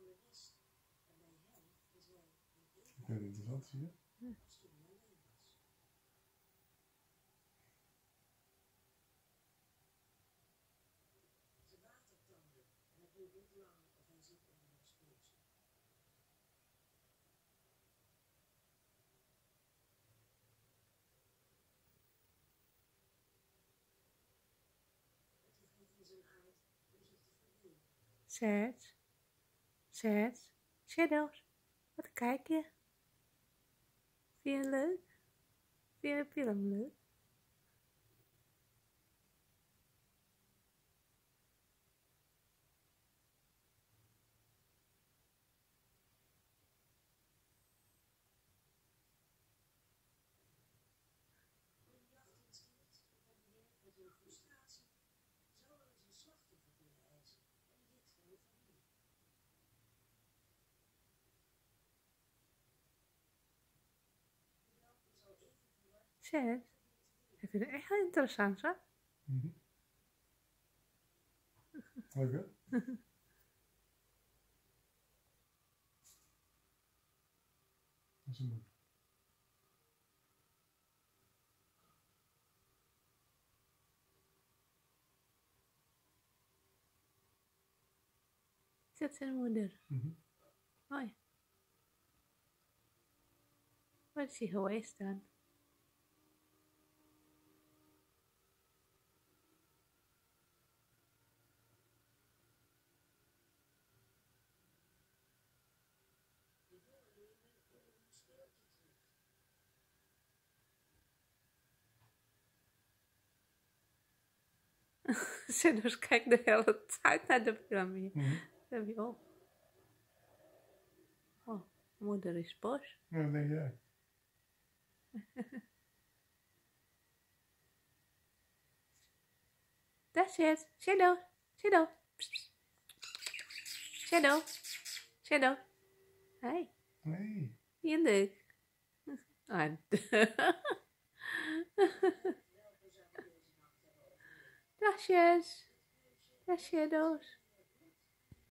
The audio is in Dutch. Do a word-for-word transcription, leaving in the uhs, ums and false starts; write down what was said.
Heel interessant, zie je? Hm. Zet, zet, shadows. Wat kijk je? Vind je het leuk? Vind je de film leuk? Zet, ik vind het echt heel interessant, hè? Mm-hmm. Leuk, hè? Dat is een moed. Is dat zijn moeder? Mm-hmm. Oh ja. Waar is hij geweest dan? Shadows kijkt de hele tijd naar de piramide. Mm-hmm. Dat heb je ook. Oh, moeder is boos. Ja, dat denk jij. Daar zit Shadow. Shadow. Psst, psst. Shadow. Shadow. Hey, Nee. wie leuk. Ah, Dagjes. Dag Shadows.